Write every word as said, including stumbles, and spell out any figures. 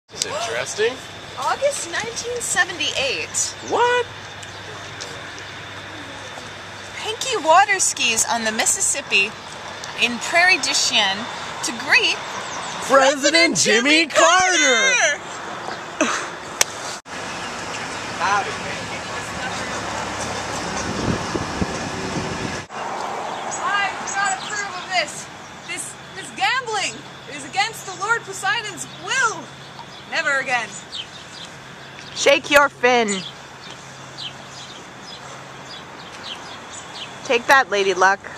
This is interesting. August nineteen seventy-eight. What? Pinky water skis on the Mississippi in Prairie du Chien to greet President Jimmy Carter! Howdy, Pinky. I do not approve of this. This this gambling is against the Lord Poseidon's will. Never again. Shake your fin. Take that, Lady Luck.